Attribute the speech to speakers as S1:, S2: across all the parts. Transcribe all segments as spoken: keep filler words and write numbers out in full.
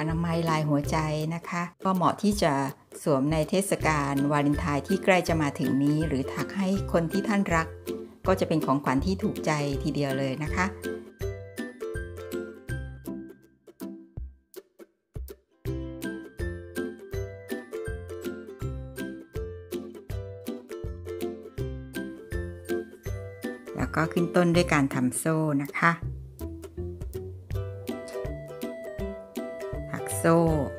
S1: อนามัยลายหัวใจนะคะก็เหมาะที่จะสวมในเทศกาลวาเลนไทน์ที่ใกล้จะมาถึงนี้หรือถักให้คนที่ท่านรักก็จะเป็นของขวัญที่ถูกใจทีเดียวเลยนะคะแล้วก็ขึ้นต้นด้วยการทำโซ่นะคะถักโซ่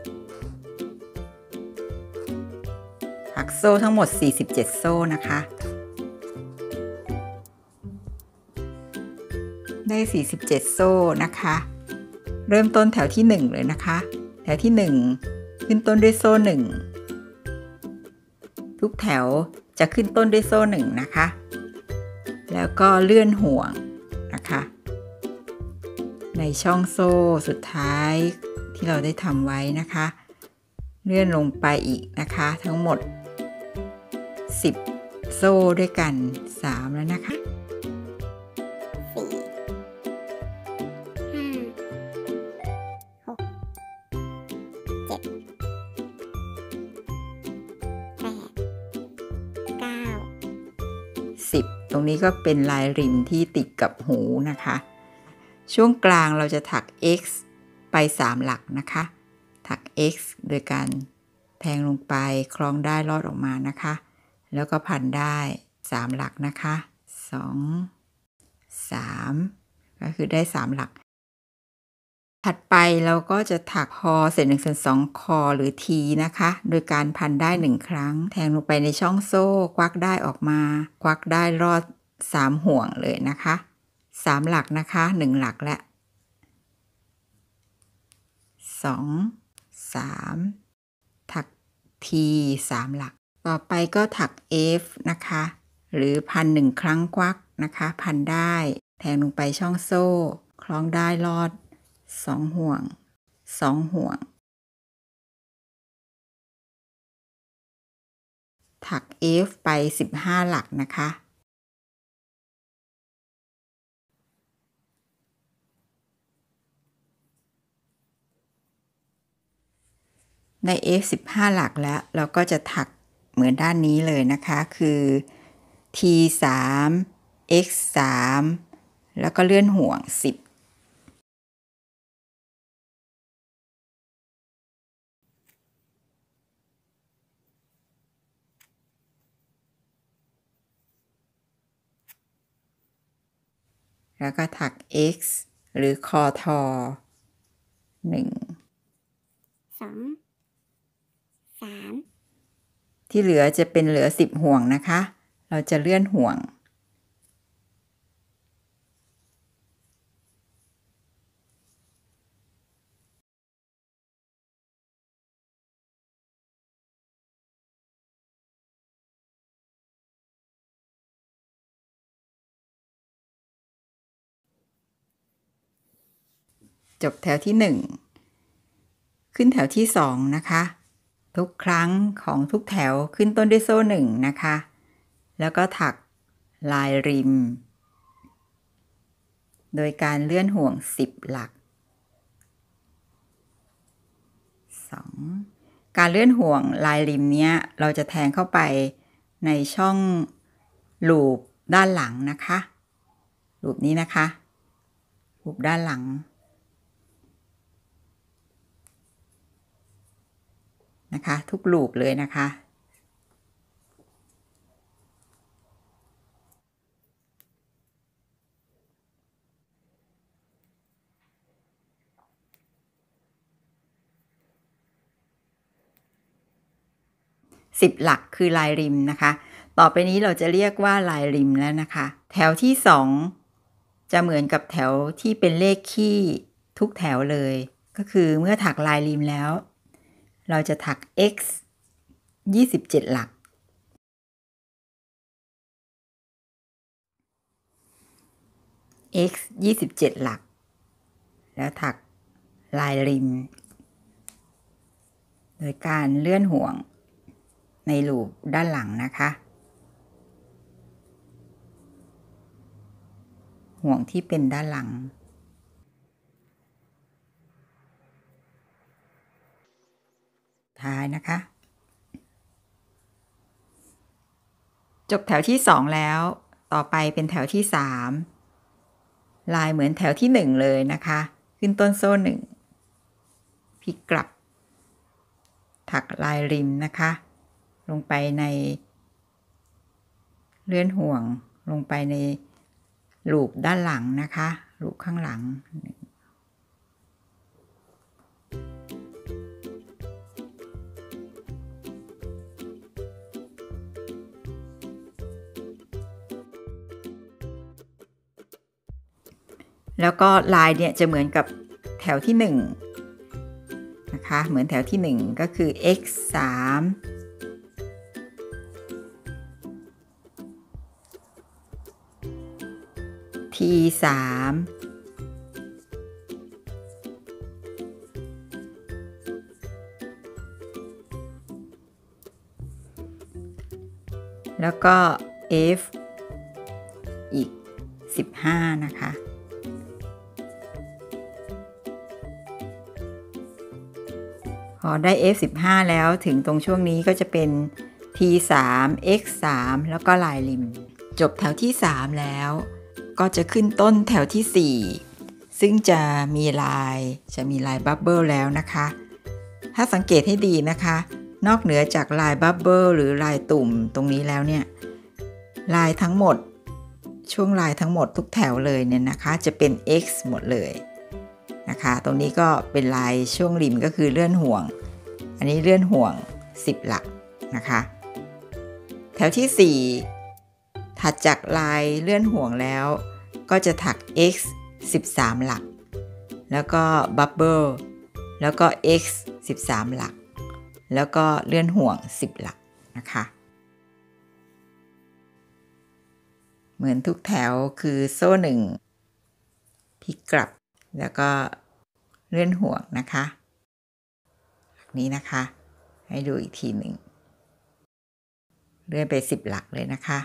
S1: ถักโซ่ทั้งหมดสี่สิบเจ็ดโซ่นะคะได้สี่สิบเจ็ดโซ่นะคะเริ่มต้นแถวที่หนึ่งเลยนะคะแถวที่หนึ่งขึ้นต้นด้วยโซ่หนึ่งทุกแถวจะขึ้นต้นด้วยโซ่หนึ่งนะคะแล้วก็เลื่อนห่วงนะคะในช่องโซ่สุดท้ายที่เราได้ทำไว้นะคะเลื่อนลงไปอีกนะคะทั้งหมดสิบโซ่ด้วยกันสามแล้วนะคะ
S2: สี่ห้าหกเจ็ดแปดเก้า
S1: สิบตรงนี้ก็เป็นลายริมที่ติดกับหูนะคะช่วงกลางเราจะถัก X ไปสามหลักนะคะถัก X โดยการแทงลงไปคล้องได้ลอดออกมานะคะแล้วก็พันได้สามหลักนะคะสอง สามก็คือได้สามหลักถัดไปเราก็จะถักคอเศษหนึ่งส่วนสองคอหรือ T นะคะโดยการพันได้หนึ่งครั้งแทงลงไปในช่องโซ่ควักได้ออกมาควักได้รอดสามห่วงเลยนะคะสามหลักนะคะหนึ่งหลักและสอง สามถัก T สามหลักต่อไปก็ถัก F นะคะหรือพันหนึ่งครั้งควักนะคะพันได้แทงลงไปช่องโซ่คล้องได้รอดสองห่วงสองห่วงถัก F ไปสิบห้าหลักนะคะใน F สิบห้าหลักแล้วเราก็จะถักเหมือนด้านนี้เลยนะคะคือ T สาม X สามแล้วก็เลื่อนห่วงสิบแล้วก็ถัก X หรือคอทอหนึ่ง
S2: สอง สาม
S1: ที่เหลือจะเป็นเหลือสิบห่วงนะคะเราจะเลื่อนห่วงจบแถวที่หนึ่งขึ้นแถวที่สองนะคะทุกครั้งของทุกแถวขึ้นต้นด้วยโซ่หนึ่งนะคะแล้วก็ถักลายริมโดยการเลื่อนห่วงสิบหลักสองการเลื่อนห่วงลายริมเนี้ยเราจะแทงเข้าไปในช่องลูปด้านหลังนะคะลูปนี้นะคะลูปด้านหลังนะคะทุกลูปเลยนะคะสิบหลักคือลายริมนะคะต่อไปนี้เราจะเรียกว่าลายริมแล้วนะคะแถวที่สองจะเหมือนกับแถวที่เป็นเลขคี่ทุกแถวเลยก็คือเมื่อถักลายริมแล้วเราจะถัก X ยี่สิบเจ็ดหลัก X ยี่สิบเจ็ดหลักแล้วถักลายริมโดยการเลื่อนห่วงในลูปด้านหลังนะคะห่วงที่เป็นด้านหลังท้ายนะคะจบแถวที่สองแล้วต่อไปเป็นแถวที่สามลายเหมือนแถวที่หนึ่งเลยนะคะขึ้นต้นโซ่หนึ่งพลิกกลับถักลายริมนะคะลงไปในเลื่อนห่วงลงไปในลูปด้านหลังนะคะลูปข้างหลังแล้วก็ลายเนี่ยจะเหมือนกับแถวที่หนึ่งนะคะเหมือนแถวที่หนึ่งก็คือ x สาม t สามแล้วก็ f อีกสิบห้านะคะพอได้ f สิบห้าแล้วถึงตรงช่วงนี้ก็จะเป็น t สาม x สามแล้วก็ลายริมจบแถวที่สามแล้วก็จะขึ้นต้นแถวที่สี่ซึ่งจะมีลายจะมีลายบับเบิ้ลแล้วนะคะถ้าสังเกตให้ดีนะคะนอกเหนือจากลายบับเบิ้ลหรือลายตุ่มตรงนี้แล้วเนี่ยลายทั้งหมดช่วงลายทั้งหมดทุกแถวเลยเนี่ยนะคะจะเป็น x หมดเลยนะคะตรงนี้ก็เป็นลายช่วงริมก็คือเลื่อนห่วงอันนี้เลื่อนห่วงสิบหลักนะคะแถวที่สี่ถัดจากลายเลื่อนห่วงแล้วก็จะถัก x สิบสามหลักแล้วก็บับเบิ้ลแล้วก็ x สิบสามหลักแล้วก็เลื่อนห่วงสิบหลักนะคะเหมือนทุกแถวคือโซ่หนึ่งพลิกกลับแล้วก็เลื่อนห่วงนะคะแบบนี้นะคะให้ดูอีกทีหนึ่งเลื่อนไปสิบหลักเลยนะคะ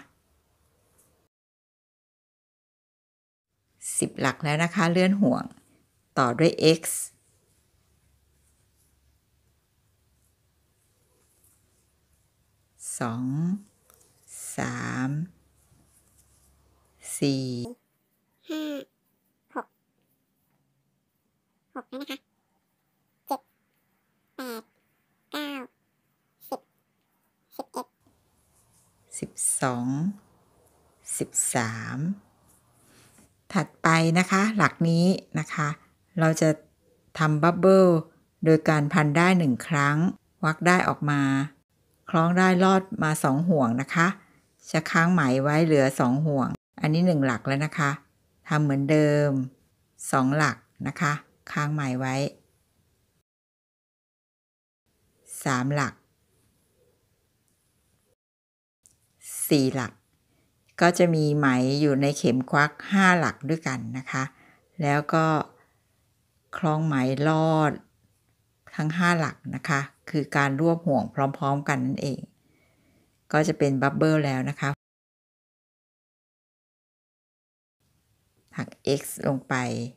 S1: สิบหลักแล้วนะคะเลื่อนห่วงต่อด้วย x สอง สาม สี่
S2: ห้า หก หกแล้วนะคะเจ็ด แปด เก้า สิบ สิบเอ็ด
S1: สิบสอง สิบสามถัดไปนะคะหลักนี้นะคะเราจะทำบับเบิ้ลโดยการพันได้หนึ่งครั้งวักได้ออกมาคล้องได้ลอดมาสองห่วงนะคะจะค้างไหมไว้เหลือสองห่วงอันนี้หนึ่งหลักแล้วนะคะทำเหมือนเดิมสองหลักนะคะค้างไหมไว้สามหลักสี่หลักก็จะมีไหมอยู่ในเข็มควักห้าหลักด้วยกันนะคะแล้วก็คล้องไหมลอดทั้งห้าหลักนะคะคือการรวบห่วงพร้อมๆกันนั่นเองก็จะเป็นบับเบิ้ลแล้วนะคะถัก x ลงไป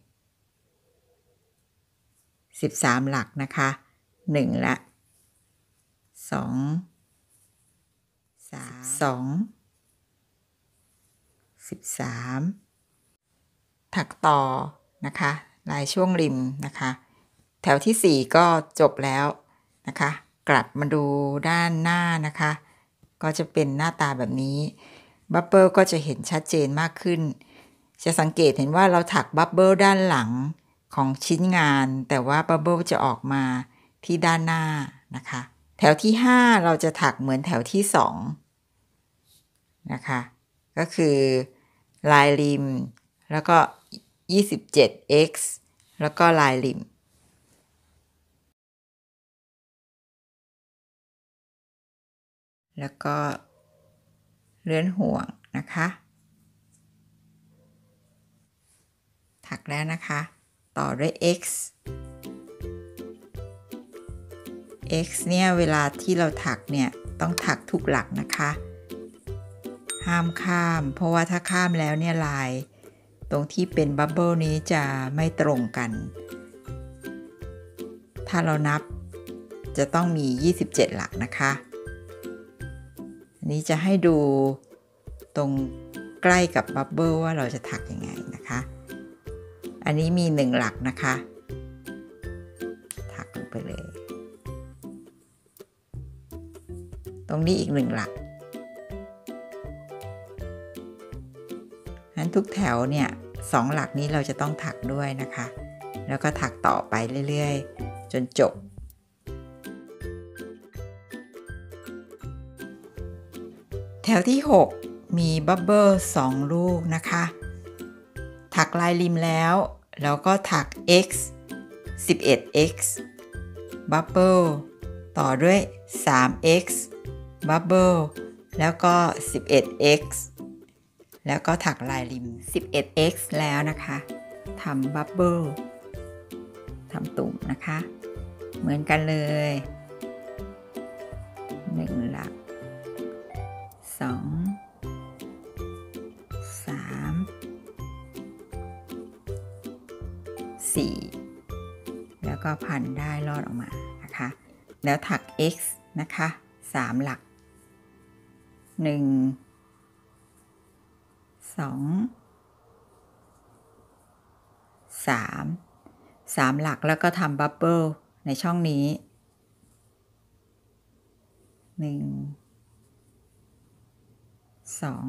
S1: สิบสามหลักนะคะหนึ่งละสอง สาม สองสิบสามถักต่อนะคะลายช่วงริมนะคะแถวที่สี่ก็จบแล้วนะคะกลับมาดูด้านหน้านะคะก็จะเป็นหน้าตาแบบนี้บับเบิ้ลก็จะเห็นชัดเจนมากขึ้นจะสังเกตเห็นว่าเราถักบับเบิ้ลด้านหลังของชิ้นงานแต่ว่าบับเบิ้ลจะออกมาที่ด้านหน้านะคะแถวที่ห้าเราจะถักเหมือนแถวที่สองนะคะก็คือลายริมแล้วก็ ยี่สิบเจ็ด x แล้วก็ลายริมแล้วก็เลื่อนห่วงนะคะถักแล้วนะคะต่อด้วย x x เนี่ยเวลาที่เราถักเนี่ยต้องถักทุกหลักนะคะห้ามข้ามเพราะว่าถ้าข้ามแล้วเนี่ยลายตรงที่เป็นบับเบิ้ลนี้จะไม่ตรงกันถ้าเรานับจะต้องมียี่สิบเจ็ดหลักนะคะอันนี้จะให้ดูตรงใกล้กับบับเบิ้ลว่าเราจะถักยังไงนะคะอันนี้มีหนึ่งหลักนะคะถักลงไปเลยตรงนี้อีกหนึ่งหลักงั้นทุกแถวเนี่ยสองหลักนี้เราจะต้องถักด้วยนะคะแล้วก็ถักต่อไปเรื่อยๆจนจบแถวที่หกมีบับเบิ้ลสองลูกนะคะถักลายริมแล้วแล้วก็ถัก x สิบเอ็ด x บับเบิ้ลต่อด้วย สาม x บับเบิ้ลแล้วก็ สิบเอ็ด x แล้วก็ถักลายริม สิบเอ็ด x แล้วนะคะทำบับเบิ้ลทำตุ่มนะคะเหมือนกันเลยหนึ่งหลักสองสามสี่แล้วก็พันได้ลอดออกมานะคะแล้วถัก x นะคะสามหลักหนึ่งสองสามสามหลักแล้วก็ทำบับเบิ้ลในช่องนี้หนึ่งสอง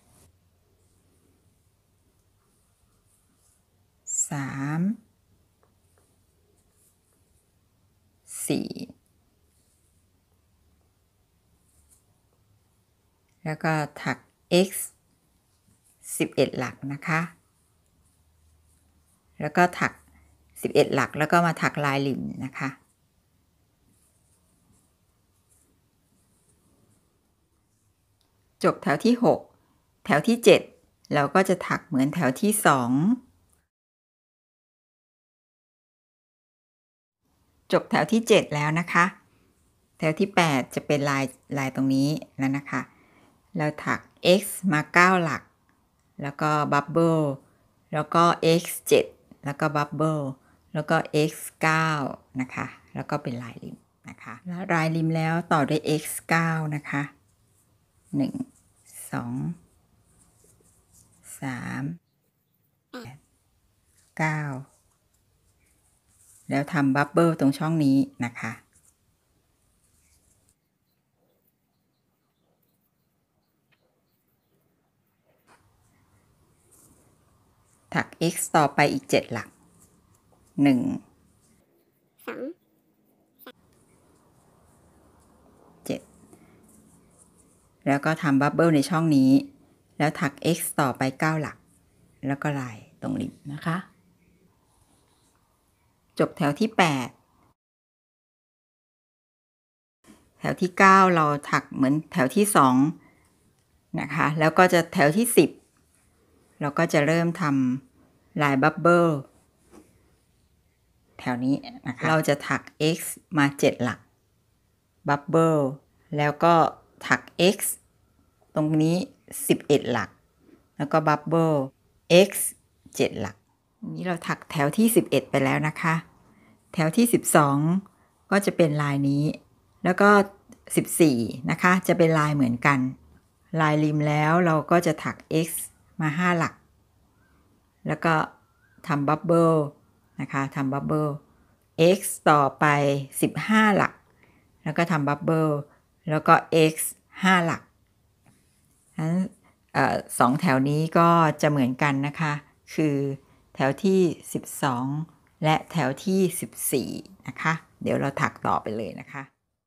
S1: สามสี่แล้วก็ถัก x สิบเอ็ดหลักนะคะแล้วก็ถักสิบเอ็ดหลักแล้วก็มาถักลายริมนะคะจบแถวที่หกแถวที่เจ็ดเราก็จะถักเหมือนแถวที่สองจบแถวที่เจ็ดแล้วนะคะแถวที่แปดจะเป็นลายลายตรงนี้แล้วนะคะเราถัก x มาเก้าหลักแล้วก็บับเบิ้ลแล้วก็ x เจ็ดแล้วก็บับเบิ้ลแล้วก็ x เก้านะคะแล้วก็เป็นลายริมนะคะแล้วลายริมแล้วต่อด้วย x เก้านะคะหนึ่งสองสามเก้าแล้วทำบับเบิ้ลตรงช่องนี้นะคะถัก x ต่อไปอีกเจ็ดหลักหนึ่งสองเจ็ดแล้วก็ทำบับเบิ้ลในช่องนี้แล้วถัก x ต่อไปเก้าหลักแล้วก็ลายตรงริมนะคะจบแถวที่แปดแถวที่เก้าเราถักเหมือนแถวที่สองนะคะแล้วก็จะแถวที่สิบเราก็จะเริ่มทำลายบับเบิ้ลแถวนี้นะคะเราจะถัก x มาเจ็ดหลักบับเบิ้ลแล้วก็ถัก x ตรงนี้สิบเอ็ดหลักแล้วก็บับเบิ้ล x เจ็ดหลักนี้เราถักแถวที่สิบเอ็ดไปแล้วนะคะแถวที่สิบสองก็จะเป็นลายนี้แล้วก็สิบสี่นะคะจะเป็นลายเหมือนกันลายริมแล้วเราก็จะถัก x มาห้าหลักแล้วก็ทำบับเบิ้ลนะคะทำบับเบิ้ล x ต่อไปสิบห้าหลักแล้วก็ทำบับเบิ้ลแล้วก็ x ห้าหลักทั้งสองแถวนี้ก็จะเหมือนกันนะคะคือแถวที่สิบสองและแถวที่สิบสี่นะคะเดี๋ยวเราถักต่อไปเลยนะคะ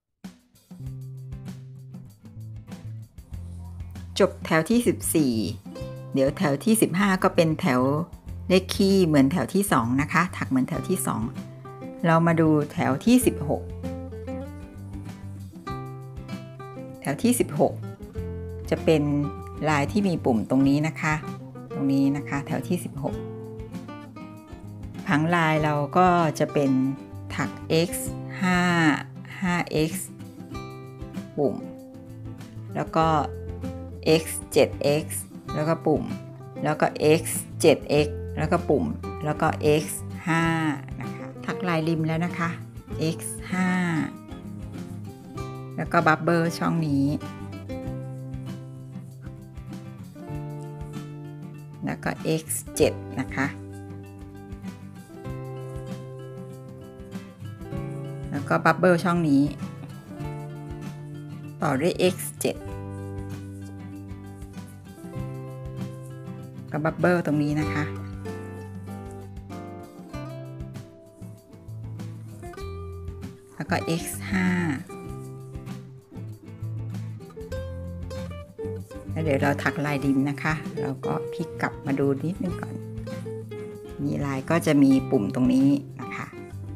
S1: จบแถวที่สิบสี่เดี๋ยวแถวที่สิบห้าก็เป็นแถวเลขคี่เหมือนแถวที่สองนะคะถักเหมือนแถวที่สองเรามาดูแถวที่สิบหกแถวที่สิบหกจะเป็นลายที่มีปุ่มตรงนี้นะคะตรงนี้นะคะแถวที่สิบหกผังลายเราก็จะเป็นถัก x ห้า ห้า x ปุ่มแล้วก็ x เจ็ด x แล้วก็ปุ่มแล้วก็ x เจ็ด x แล้วก็ปุ่มแล้วก็ x ห้านะคะถักลายริมแล้วนะคะ x ห้าแล้วก็บับเบิลช่องนี้แล้วก็ x เจ็ด นะคะแล้วก็บับเบิลช่องนี้ต่อด้วย x เจ็ด ก็บับเบิลตรงนี้นะคะแล้วก็ x ห้า แล้วเดี๋ยวเราถักลายริมนะคะเราก็พลิกกลับมาดูนิดนึงก่อนมีลายก็จะมีปุ่มตรงนี้นะคะ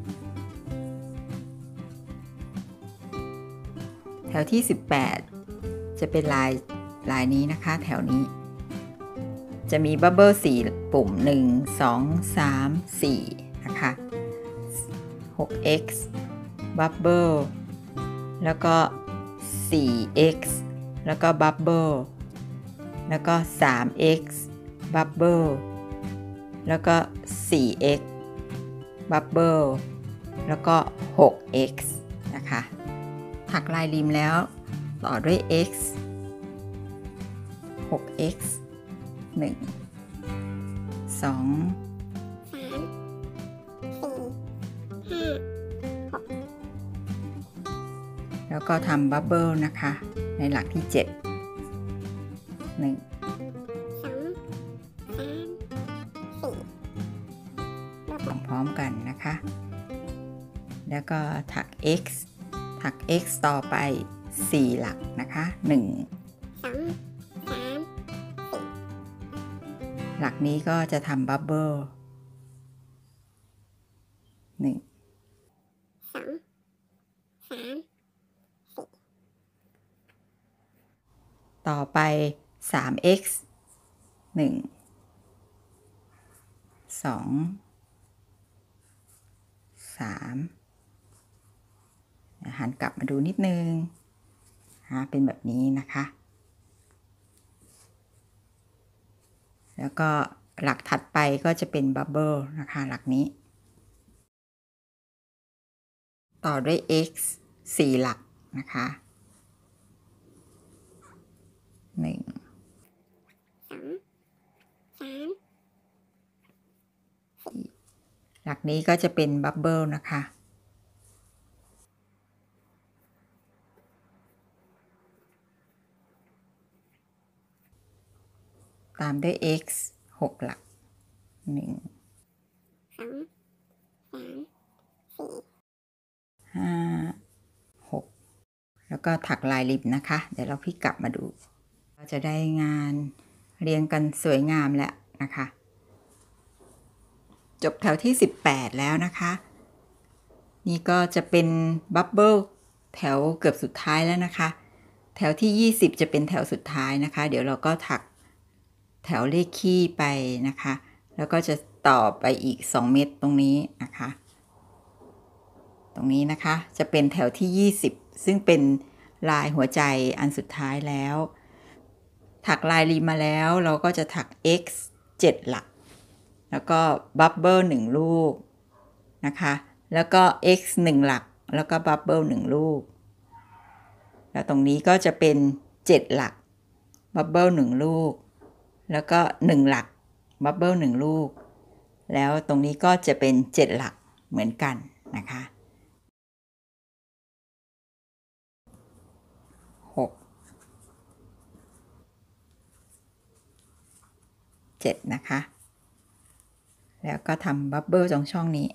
S1: แถวที่สิบแปดจะเป็นลายลายนี้นะคะแถวนี้จะมีบับเบิลสี่ปุ่มหนึ่ง สอง สาม สี่นะคะ หก x บับเบิลแล้วก็ สี่ x แล้วก็บับเบิลแล้วก็ สาม x บับเบิลแล้วก็ สี่ x บับเบิลแล้วก็ หก x นะคะถักลายริมแล้วต่อด้วย x หก x หนึ่ง สอง
S2: สาม สี่ ห้า หก
S1: แล้วก็ทำบับเบิลนะคะในหลักที่เจ็ด หนึ่ง
S2: สอง สาม สี่
S1: พร้อมๆกันนะคะแล้วก็ถัก x ถัก x ต่อไปสี่หลักนะคะหนึ่ง
S2: สอง สาม สี่
S1: หลักนี้ก็จะทำบับเบิลหนึ่ง
S2: สอง สาม สี่
S1: ต่อไป สาม x หนึ่ง สอง สามหันกลับมาดูนิดนึงนะเป็นแบบนี้นะคะแล้วก็หลักถัดไปก็จะเป็นบับเบิลนะคะหลักนี้ต่อด้วย x สี่หลักนะคะหนึ่ง
S2: สอง สาม
S1: หลักนี้ก็จะเป็นบับเบิลนะคะตามด้วย x หกหลักหนึ่ง
S2: สอง สาม สี่
S1: ห้า หกแล้วก็ถักลายริมนะคะเดี๋ยวเราพลิกกลับมาดูเราจะได้งานเรียงกันสวยงามแล้วนะคะจบแถวที่สิบแปดแล้วนะคะนี่ก็จะเป็นบับเบิลแถวเกือบสุดท้ายแล้วนะคะแถวที่ยี่สิบจะเป็นแถวสุดท้ายนะคะเดี๋ยวเราก็ถักแถวเลขคี่ไปนะคะแล้วก็จะต่อไปอีกสองเม็ดตรงนี้นะคะตรงนี้นะคะจะเป็นแถวที่ยี่สิบซึ่งเป็นลายหัวใจอันสุดท้ายแล้วถักลายริมมาแล้วเราก็จะถัก x เจ็ดหลักแล้วก็บับเบิลหนึ่งลูกนะคะแล้วก็ x หนึ่งหลักแล้วก็บับเบิลหนึ่งลูกแล้วตรงนี้ก็จะเป็นเจ็ดหลักบับเบิลหนึ่งลูกแล้วก็หนึ่งหลักบับเบิลหนึ่งลูกแล้วตรงนี้ก็จะเป็นเจ็ดหลักเหมือนกันนะคะหก เจ็ดนะคะแล้วก็ทำบับเบิลตรงช่องนี้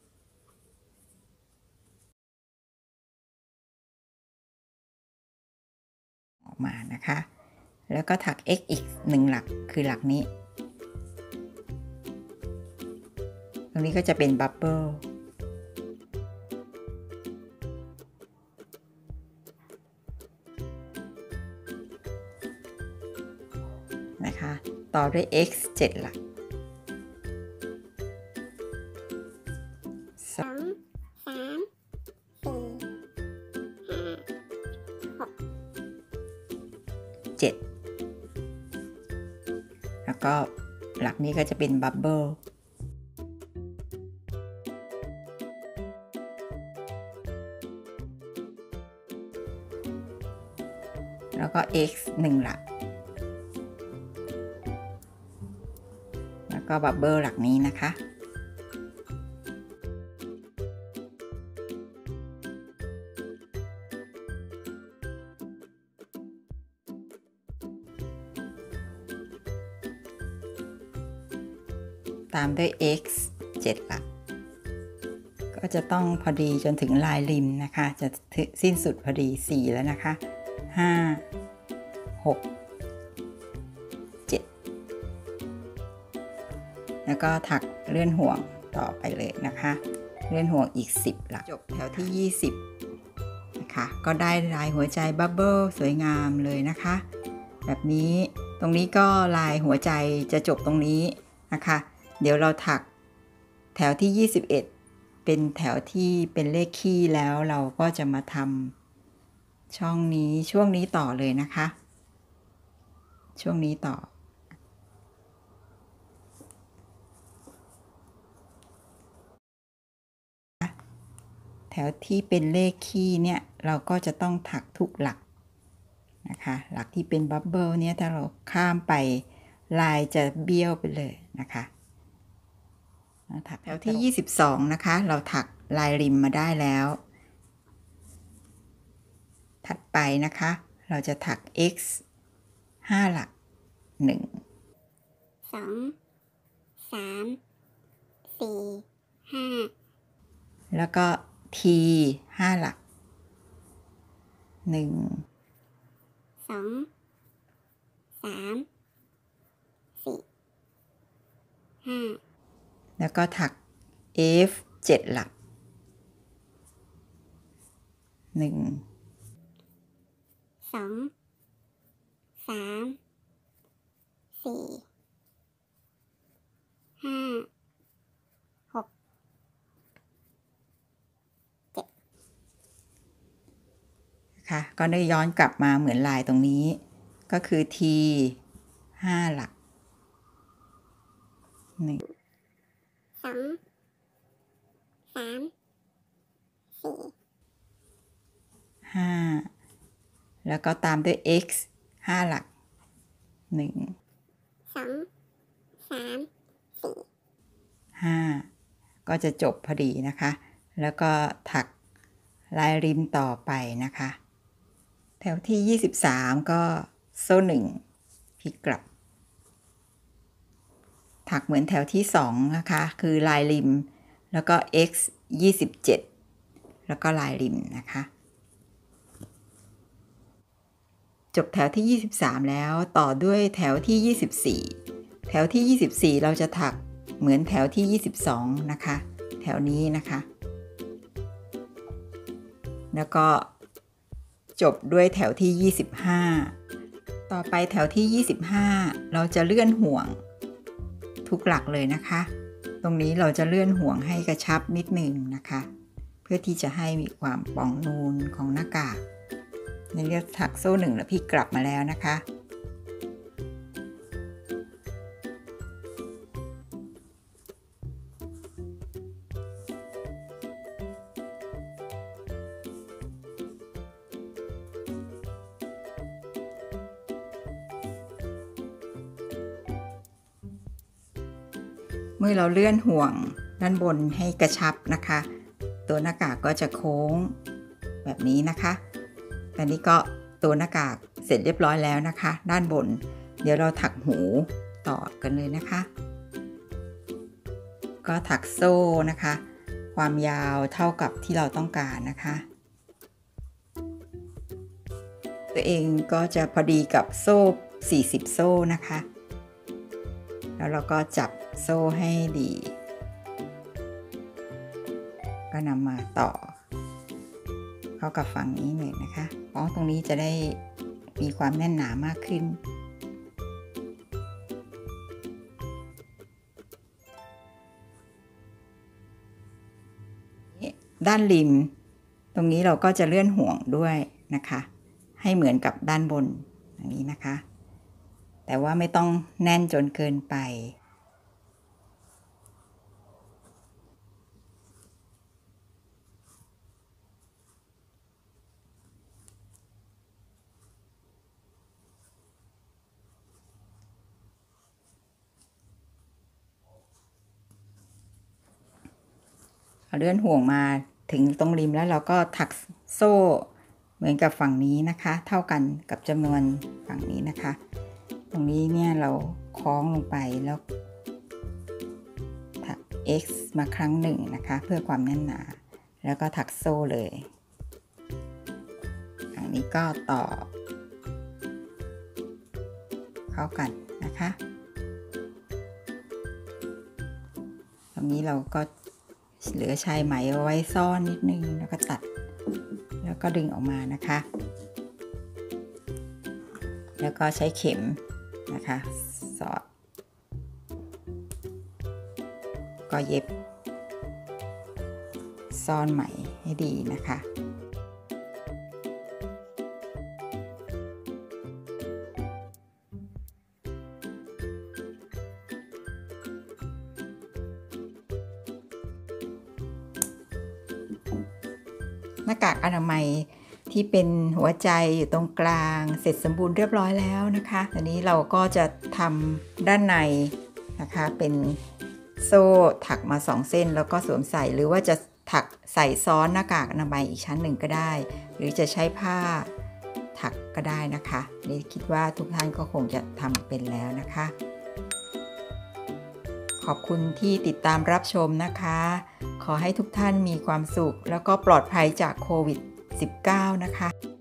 S1: ออกมานะคะแล้วก็ถัก x อีกหนึ่งหลักคือหลักนี้ตรงนี้ก็จะเป็นบับเบิลนะคะต่อด้วย x เจ็ดหลัก
S2: สอง สาม สี่ ห้า หก
S1: เจ็ดแล้วก็หลักนี้ก็จะเป็นบับเบิลก็ x หนึ่งหลักแล้วก็บับเบิลหลักนี้นะคะตามด้วย x เจ็ดหลักก็จะต้องพอดีจนถึงลายริมนะคะจะสิ้นสุดพอดีสี่แล้วนะคะห้า หก เจ็ดแล้วก็ถักเลื่อนห่วงต่อไปเลยนะคะเลื่อนห่วงอีกสิบหลักจบแถวที่ยี่สิบนะคะก็ได้ลายหัวใจบับเบิลสวยงามเลยนะคะแบบนี้ตรงนี้ก็ลายหัวใจจะจบตรงนี้นะคะเดี๋ยวเราถักแถวที่ยี่สิบเอ็ดเป็นแถวที่เป็นเลขคี่แล้วเราก็จะมาทำช่องนี้ช่วงนี้ต่อเลยนะคะช่วงนี้ต่อแถวที่เป็นเลขคี่เนี่ยเราก็จะต้องถักทุกหลักนะคะหลักที่เป็นบับเบิลเนี่ยถ้าเราข้ามไปลายจะเบี้ยวไปเลยนะคะถักแถวที่ยี่สิบสองนะคะเราถักลายริมมาได้แล้วถัดไปนะคะเราจะถัก x ห้าหลักหนึ่ง
S2: สอง สาม สี่ ห้า
S1: แล้วก็ t ห้าหลักหนึ่ง
S2: สอง สาม สี่ ห้า
S1: แล้วก็ถัก f เจ็ดหลักหนึ่ง
S2: สอง สาม สี่ ห้า หก เจ็ด
S1: นะคะก็ได้ย้อนกลับมาเหมือนลายตรงนี้ก็คือ t ห้าหลักหนึ่ง
S2: สอง สาม สี่
S1: ห้าแล้วก็ตามด้วย x ห้าหลักหนึ่ง
S2: สอง สาม สี่
S1: ห้าก็จะจบพอดีนะคะแล้วก็ถักลายริมต่อไปนะคะแถวที่ยี่สิบสามก็โซ่หนึ่งพลิกกลับถักเหมือนแถวที่สองนะคะคือลายริมแล้วก็ x ยี่สิบเจ็ดแล้วก็ลายริมนะคะจบแถวที่ยี่สิบสามแล้วต่อด้วยแถวที่ยี่สิบสี่แถวที่ยี่สิบสี่เราจะถักเหมือนแถวที่ยี่สิบสองนะคะแถวนี้นะคะแล้วก็จบด้วยแถวที่ยี่สิบห้าต่อไปแถวที่ยี่สิบห้าเราจะเลื่อนห่วงทุกหลักเลยนะคะตรงนี้เราจะเลื่อนห่วงให้กระชับนิดนึงนะคะเพื่อที่จะให้มีความป่องนูนของหน้ากากในเรียกถักโซ่หนึ่งแล้วพี่กลับมาแล้วนะคะเมื่อเราเลื่อนห่วงด้านบนให้กระชับนะคะตัวหน้ากากก็จะโค้งแบบนี้นะคะตอนนี้ก็ตัวหน้ากากเสร็จเรียบร้อยแล้วนะคะด้านบนเดี๋ยวเราถักหูต่อกันเลยนะคะก็ถักโซ่นะคะความยาวเท่ากับที่เราต้องการนะคะตัวเองก็จะพอดีกับโซ่สี่สิบโซ่นะคะแล้วเราก็จับโซ่ให้ดีก็นำมาต่อเข้ากับฝั่งนี้เลยนะคะอ๋อตรงนี้จะได้มีความแน่นหนามากขึ้นด้านริมตรงนี้เราก็จะเลื่อนห่วงด้วยนะคะให้เหมือนกับด้านบนอย่างนี้นะคะแต่ว่าไม่ต้องแน่นจนเกินไปเอาเลื่อนห่วงมาถึงตรงริมแล้วเราก็ถักโซ่เหมือนกับฝั่งนี้นะคะ เท่ากันกับจำนวนฝั่งนี้นะคะ ตรงนี้เนี่ยเราคล้องลงไปแล้วถัก x มาครั้งหนึ่งนะคะเพื่อความแน่นหนาแล้วก็ถักโซ่เลยฝั่งนี้ก็ต่อเข้ากันนะคะตรงนี้เราก็เหลือชายไหมเอาไว้ซ่อนนิดนึงแล้วก็ตัดแล้วก็ดึงออกมานะคะแล้วก็ใช้เข็มนะคะสอดก็เย็บซ่อนไหมให้ดีนะคะหน้ากากอนามัยที่เป็นหัวใจอยู่ตรงกลางเสร็จสมบูรณ์เรียบร้อยแล้วนะคะตอนนี้เราก็จะทำด้านในนะคะเป็นโซ่ถักมาสองเส้นแล้วก็สวมใส่หรือว่าจะถักใส่ซ้อนหน้ากากอนามัยอีกชั้นหนึ่งก็ได้หรือจะใช้ผ้าถักก็ได้นะคะนี่คิดว่าทุกท่านก็คงจะทำเป็นแล้วนะคะขอบคุณที่ติดตามรับชมนะคะขอให้ทุกท่านมีความสุขแล้วก็ปลอดภัยจากโควิด สิบเก้า นะคะ